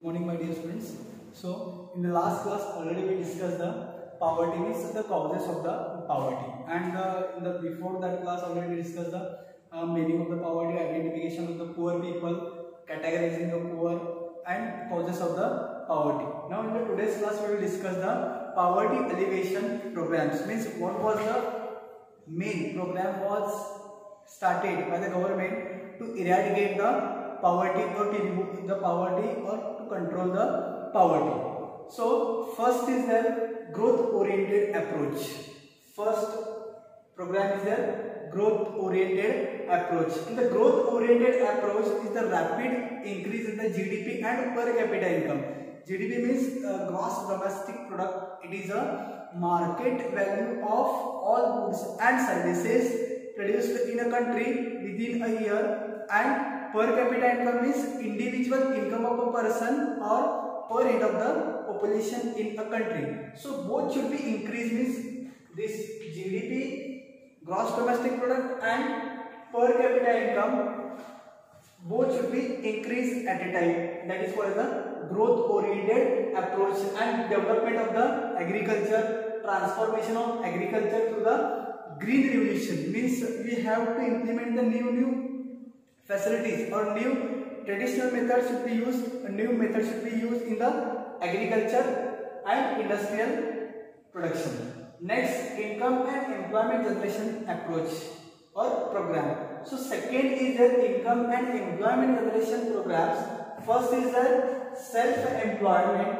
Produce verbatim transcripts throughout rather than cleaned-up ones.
Morning, my dear students. So, in the last class, already we discussed the poverty, means the causes of the poverty, and uh, in the before that class, already we discussed the uh, meaning of the poverty, identification of the poor people, categorizing the poor, and causes of the poverty. Now, in the today's class, we will discuss the poverty alleviation programs. Means what was the main program was started by the government to eradicate the poverty or to remove the poverty or to control the poverty. So first is the growth oriented approach. First program is the growth oriented approach. In the growth oriented approach is the rapid increase in the G D P and per capita income. G D P means uh, gross domestic product. It is a market value of all goods and services produced in a country within a year, and per capita income is individual income of a person or per head of the population in a country. So both should be increased, means this G D P, gross domestic product, and per capita income, both should be increased at a time. That is called the growth oriented approach. And development of the agriculture, transformation of agriculture to the green revolution, means we have to implement the new new facilities or new traditional methods should be used, new methods should be used in the agriculture and industrial production. Next, income and employment generation approach or program. So second is the income and employment generation programs. First is the self-employment.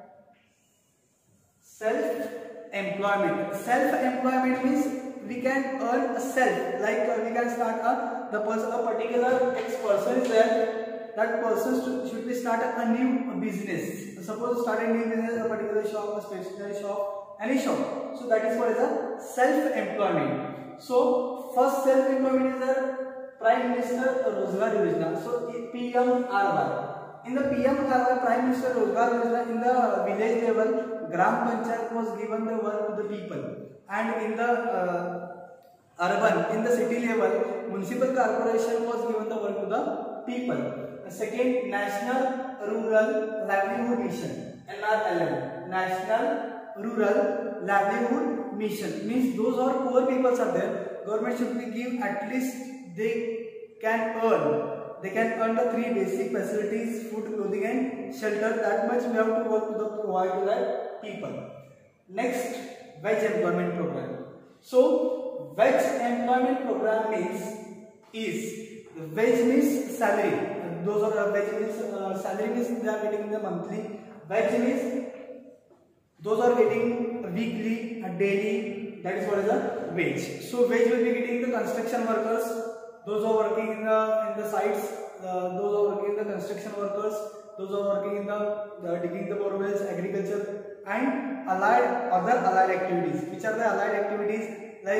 Self-employment. Self-employment means we can earn a self, like uh, we can start a the person a particular X person is there, that person should, should be start a new business. Suppose start a new business, a particular shop, a stationery shop, any shop. So that is what is a self-employment. So first self-employment is the Prime Minister Rozgar Yojana. So P M R Y. In the P M R Y, Prime Minister Rozgar Yojana, in the village level, Gram Panchayat was given the work to the people, and in the uh, urban, in the city level, municipal corporation was given the work to the people. The second, National Rural Livelihood Mission, N R L M, National Rural Livelihood Mission, means those are poor people are there. Government should be give at least they can earn. They can earn the three basic facilities: food, clothing, and shelter. That much we have to work to the provide to that people. Next, wage employment program. So wage employment program means is the wage means salary. Those are the wage means uh, salary means they are getting the monthly. Wage means those are getting weekly, daily. That is what is the wage. So wage will be getting the construction workers. Those are working in the in the sites. Uh, those are working in the construction workers. Those are working in the, the digging the borewells, agriculture, and allied other allied activities. Which are the allied activities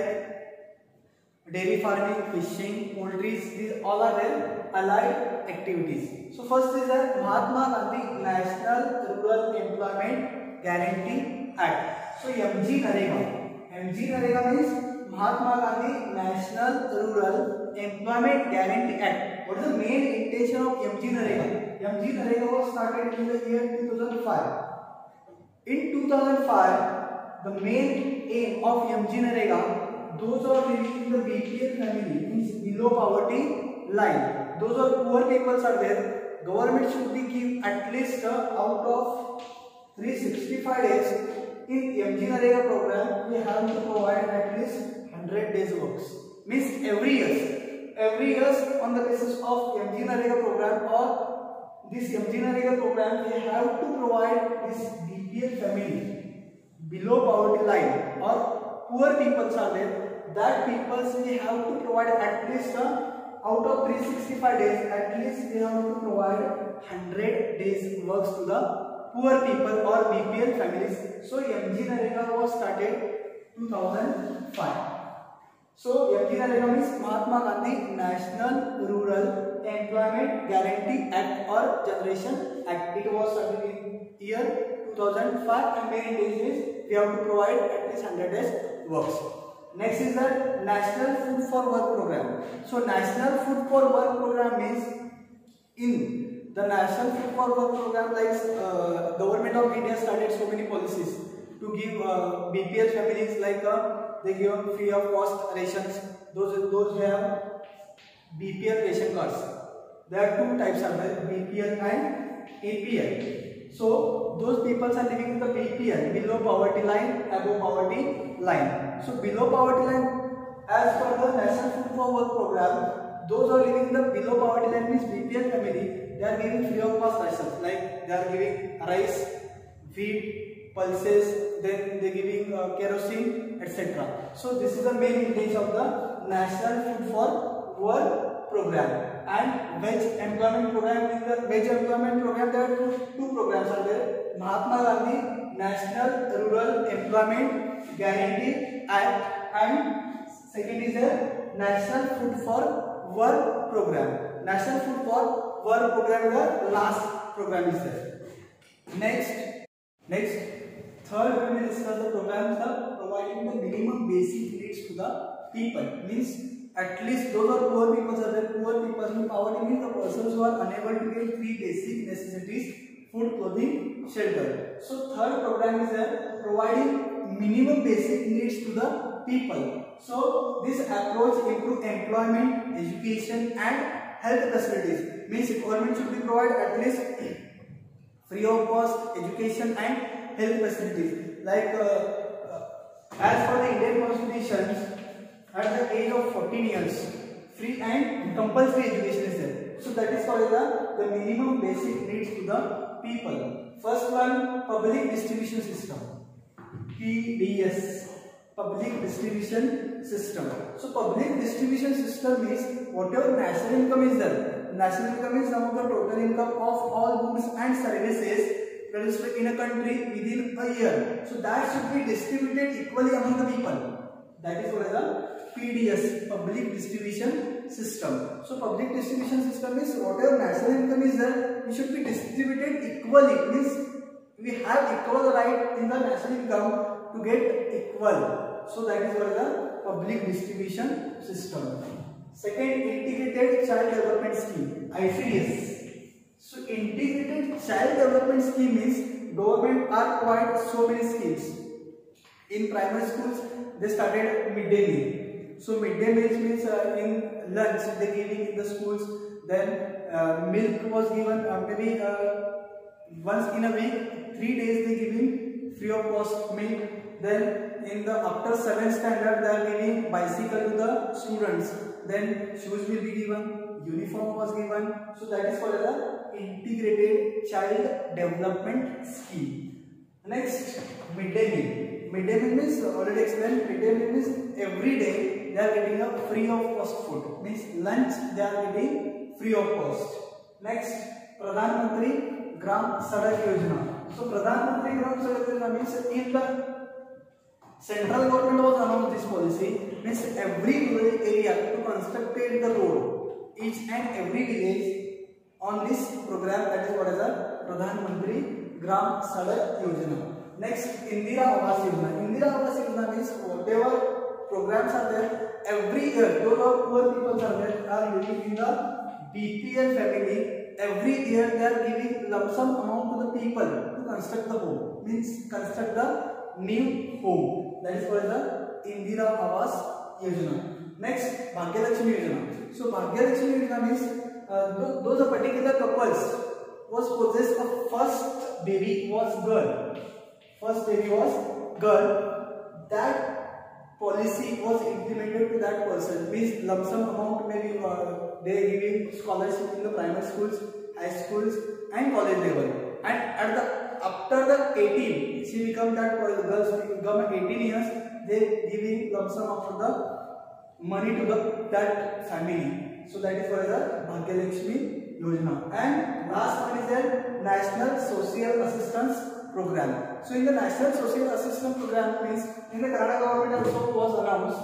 like dairy farming, fishing, poultry? These all are their allied activities. So first is the Mahatma Gandhi National Rural Employment Guarantee Act. So M G Narega. M G Narega means Mahatma Gandhi National Rural Employment Guarantee Act. What is the main intention of M G Narega? M G Narega was started in the year two thousand five. In two thousand five, the main aim of M G Narega, those are living in the B P L family, means below poverty line. Those are poor people are there. Government should be give at least uh, out of three hundred sixty-five days in M G Narega program, we have to provide at least one hundred days works. Means every year, every year on the basis of M G Narega program or this M G Narega program, we have to provide this B P L family below poverty line or poor people are there. That people we have to provide at least uh, out of three hundred sixty-five days, at least we have to provide one hundred days works to the poor people or B P L families. So M G Narega was started two thousand five. So M G Narega means Mahatma Gandhi National Rural Employment Guarantee Act or Generation Act. It was started in year two thousand five, and main intention is we have to provide at least one hundred days works. Next is the National Food for Work program. So National Food for Work program means in the National Food for Work program, like uh, government of India started so many policies to give uh, B P L families, like uh, they give free of cost rations. Those those who have B P L ration cards. There are two types of them, B P L and A P L. So those people are living in the B P L, below poverty line, above poverty line. So below poverty line, as per the National Food for Work program, those are living in the below poverty line means B P L family, they are giving free of cost rations, like they are giving rice, wheat, pulses, then they are giving uh, kerosene, et cetera. So this is the main intent of the National Food for Work program. And wage employment program, in the wage employment program there are two, two programs are there. Mahatma Gandhi National Rural Employment Guarantee Act, and second is the National Food for Work program. National Food for Work program is the last program is there. Next, next third we will discuss the programs of providing the minimum basic needs to the people. Means at least those are poor people are there. Poor people in poverty means the persons who are unable to get three basic necessities: food, clothing, shelter. So third program is there, providing minimum basic needs to the people. So this approach improve employment, education and health facilities. Means government should be provide at least free of cost education and health facilities. Like uh, uh, as per the Indian Constitution, at the age of fourteen years, free and compulsory education is there. So that is called the, the minimum basic needs to the people. First one, public distribution system, P D S, public distribution system. So public distribution system is whatever national income is there. National income is sum of the total income of all goods and services produced in a country within a year. So that should be distributed equally among the people. That is called the P D S, public distribution system. So public distribution system is whatever national income is there, it should be distributed equally. Means we have equal right in the national income to get equal. So that is called the public distribution system. Second, integrated child development scheme, I C D S. So integrated child development scheme means government are provide so many schemes. In primary schools, they started midday meal. So midday meals means uh, in lunch they giving in the schools. Then uh, milk was given uh, maybe uh, once in a week. Three days they giving free of cost milk. Then in the after seventh standard they are giving bicycle to the students. Then shoes will be given. Uniform was given. So that is called the integrated child development scheme. Next, midday meal. Midday meal means already explained. Midday meal means every day they are getting a free of cost food. Means lunch they are getting free of cost. Next, Pradhan Mantri Gram Sadak Yojana. So Pradhan Mantri Gram Sadak Yojana means in the central government was announced this policy. Means every rural area to construct the road, each and every village on this program, that is what is a Pradhan Mantri Gram Sadak Yojana. Next, Indira Awas Yojana. Indira Awas Yojana means whatever programs are there, every year those are poor people are there are living in the B P L family. Every year they are giving lump sum amount to the people to construct the home. Means construct the new home. That is called the Indira Awas Yojana. Next, Bhagya Lakshmi Yojana. So Bhagya Lakshmi Yojana means uh, those are particular couples was possessed of first baby was girl. First baby was girl. That policy was implemented to that person. Means lump sum amount maybe uh, they are giving scholarship in the primary schools, high schools, and college level. And at the after the eighteen, she become that girls become eighteen years. They giving lump sum of the money to the that family. So that is called the Bhagya Lakshmi Yojana. And last one is the National Social Assistance Program. So in the National Social Assistance Program means in the Karnataka government also was announced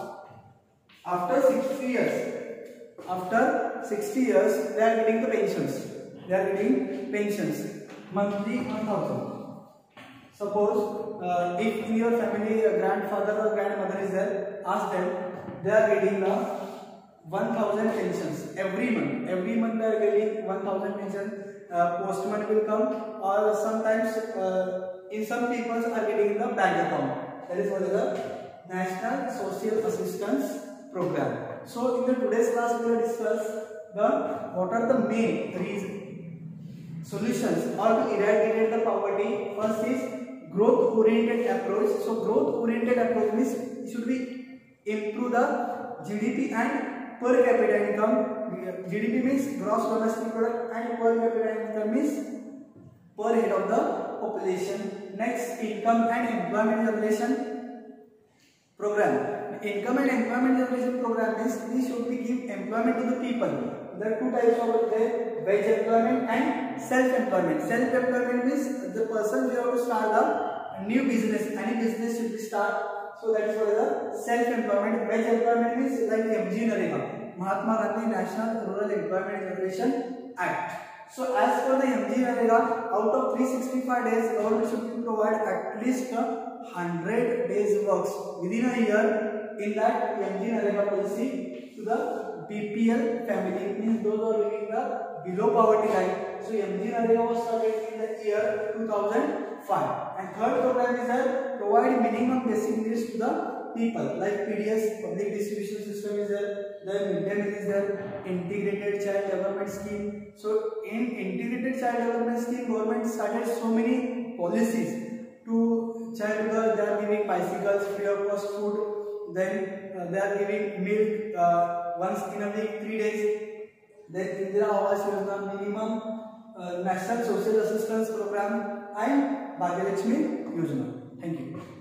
after sixty years. After sixty years they are getting the pensions. They are getting pensions monthly one thousand. Suppose uh, if in your family a grandfather or grandmother is there, ask them. They are getting the one thousand pensions every month. Every month they are getting one thousand pensions. uh, postman will come, or sometimes uh, in some people are getting in the bank account. That is what is the National Social Assistance Program. So in the today's class we will discuss the what are the main reasons, solutions or to eradicate the poverty. First is growth oriented approach. So growth oriented approach means should be improve the G D P and per capita income. G D P means gross domestic product and per capita income means per head of the population. Next, income and employment generation program. Income and employment generation program means we should be give employment to the people. There are two types of there, wage employment and self-employment. Self-employment means the person will have to start a new business. Any business should be start. So that is what is the self-employment. Wage employment means like M G Narega, Mahatma Gandhi National Rural Employment Generation Act. So as for the M G Narega, out of three hundred sixty-five days, government should provide at least one hundred days works within a year. In that M G Narega policy to the B P L family, means those who are living the below poverty line. So M G Narega was started in the year two thousand five. And third program is that provide minimum basic needs to the people, like P D S, public distribution system is there, then midday meal is there, integrated child development scheme. So in integrated child development scheme, government started so many policies to child girl. They are giving bicycles, free of cost food. Then uh, they are giving milk uh, once in a week, three days. Then Indira Awas Yojana, minimum uh, National Social Assistance Program, and Bhagya Lakshmi Yojana. Thank you.